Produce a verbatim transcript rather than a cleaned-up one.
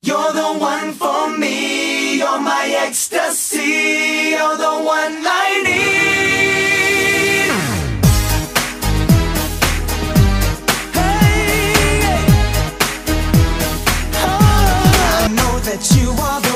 You're the one for me, you're my ecstasy, you're the one I need. Hey, oh, I know that you are the